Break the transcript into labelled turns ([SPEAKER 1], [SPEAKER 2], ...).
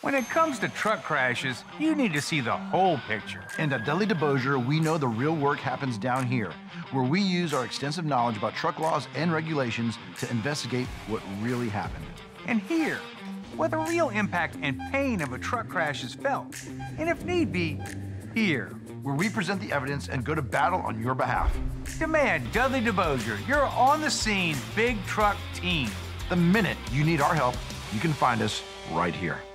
[SPEAKER 1] When it comes to truck crashes, you need to see the whole picture.
[SPEAKER 2] And at Dudley DeBosier, we know the real work happens down here, where we use our extensive knowledge about truck laws and regulations to investigate what really happened.
[SPEAKER 1] And here, where the real impact and pain of a truck crash is felt. And if need be, here,
[SPEAKER 2] where we present the evidence and go to battle on your behalf.
[SPEAKER 1] Demand Dudley DeBosier, your on-the-scene big truck team.
[SPEAKER 2] The minute you need our help, you can find us right here.